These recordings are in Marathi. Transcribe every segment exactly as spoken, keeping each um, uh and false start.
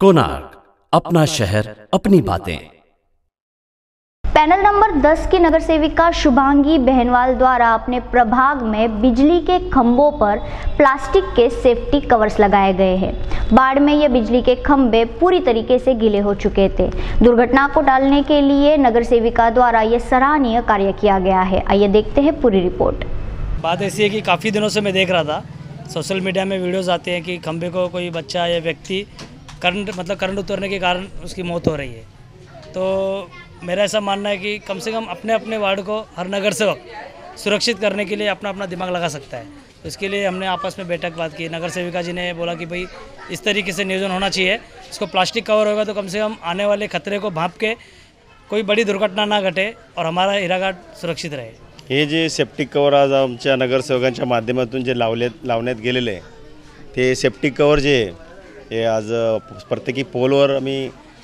कोणार्क, अपना शहर अपनी बातें। पैनल नंबर दस की नगर सेविका शुभांगी बहनवाल द्वारा अपने प्रभाग में बिजली के खंभों पर प्लास्टिक के सेफ्टी कवर्स लगाए गए हैं। बाढ़ में ये बिजली के खंभे पूरी तरीके से गीले हो चुके थे। दुर्घटना को टालने के लिए नगर सेविका द्वारा ये सराहनीय कार्य किया गया है। आइए देखते हैं पूरी रिपोर्ट। बात ऐसी है कि काफ़ी दिनों से मैं देख रहा था, सोशल मीडिया में वीडियोस आते हैं कि खंभे को कोई बच्चा या व्यक्ति करंट मतलब करंट उतरने के कारण उसकी मौत हो रही है। तो मेरा ऐसा मानना है कि कम से कम अपने अपने वार्ड को हर नगर सेवक सुरक्षित करने के लिए अपना अपना दिमाग लगा सकता है। तो इसके लिए हमने आपस में बैठक बात की। नगर सेविका जी ने बोला कि भाई इस तरीके से नियोजन होना चाहिए, इसको प्लास्टिक कवर होगा तो कम से कम आने वाले खतरे को भांप के कोई बड़ी दुर्घटना ना घटे और हमारा हिराघाट सुरक्षित रहे। हे जे सेफ्टिक कवर आज आमच्या नगरसेवकांच्या माध्यमातून जे लावले लावण्यात गेलेले ते सेफ्टिक कवर जे हे आज प्रत्येकी पोलवर आम्ही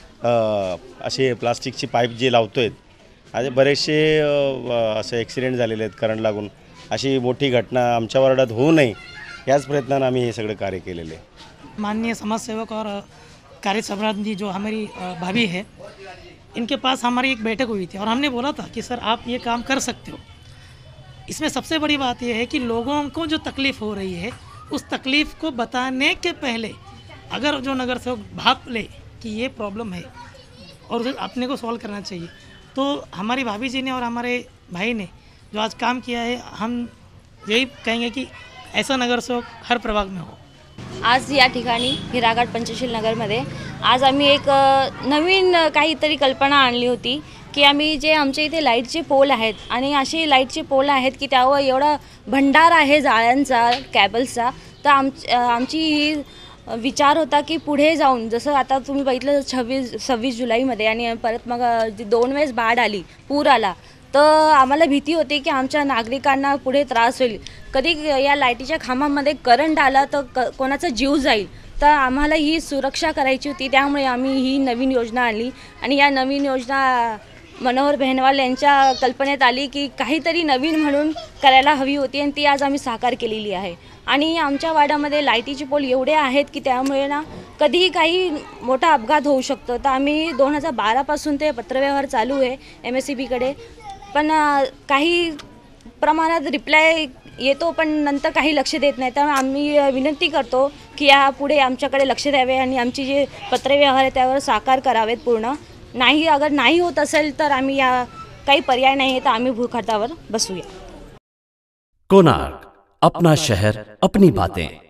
असे प्लास्टिकची पाईप जे लावतोय, आज बरेचसे असे ॲक्सिडेंट झालेले आहेत करंट लागून। अशी मोठी घटना आमच्या वार्डात होऊ नये याच प्रयत्नाने आम्ही हे सगळं कार्य केलेले आहे। माननीय समाज सेवक और कार्य सम्राज्ञी जो हमारी भाभी है, इनके पास हमारी एक बैठक हुई थी और हमने बोला था कि सर आप ये काम कर सकते हो। इसमें सबसे बड़ी बात यह है कि लोगों को जो तकलीफ़ हो रही है उस तकलीफ़ को बताने के पहले अगर जो नगर सेवक भाप ले कि ये प्रॉब्लम है और उसे अपने को सॉल्व करना चाहिए, तो हमारी भाभी जी ने और हमारे भाई ने जो आज काम किया है, हम यही कहेंगे कि ऐसा नगर सेवक हर प्रभाग में हो। आज या ठिकाणी हिराघाट पंचशील नगरमध्ये आज आम्ही एक नवीन काहीतरी कल्पना आणली होती की आम्ही जे आमच्या इथे लाईटचे पोल आहेत आणि असे लाईटचे पोल आहेत की त्यावर एवढा भंडार आहे जाळ्यांचा, कॅबल्सचा, तर आम आमची ही विचार होता की पुढे जाऊन जसं आता तुम्ही बघितलं छव्वीस सव्वीस जुलैमध्ये आणि परत मग दोन वेळेस बाढ आली, पूर आला, तर आम्हाला भीती होती की आमच्या नागरिकांना पुढे त्रास होईल, कधी या लाईटीच्या खांबामध्ये करंट आला तर क कोणाचा जीव जाईल। तर आम्हाला ही सुरक्षा करायची होती, त्यामुळे आम्ही ही नवीन योजना आणली आणि या नवीन योजना मनोहर बहनवाल यांच्या कल्पनेत आली की काहीतरी नवीन म्हणून करायला हवी होती आणि ती आज आम्ही साकार केलेली आहे। आणि आमच्या वाड्यामध्ये लाईटीचे पोल एवढे आहेत की त्यामुळे ना कधीही काही मोठा अपघात होऊ शकतो। तर आम्ही दोन हजार बारापासून ते पत्रव्यवहार चालू आहे एम एस सी बीकडे, पण काही प्रमाणात रिप्लाय येतो पण नंतर काही लक्ष देत नाही। त्यामुळे आम्ही विनंती करतो की यापुढे आमच्याकडे लक्ष द्यावे आणि आमची जे पत्रव्यवहार आहे त्यावर साकार करावेत पूर्ण। नाही अगर नाही होत असेल तर आम्ही या काही पर्याय नाही आहे तर आम्ही भूखटावर बसूया। कोणार्क, अपना शहर अपनी बातें।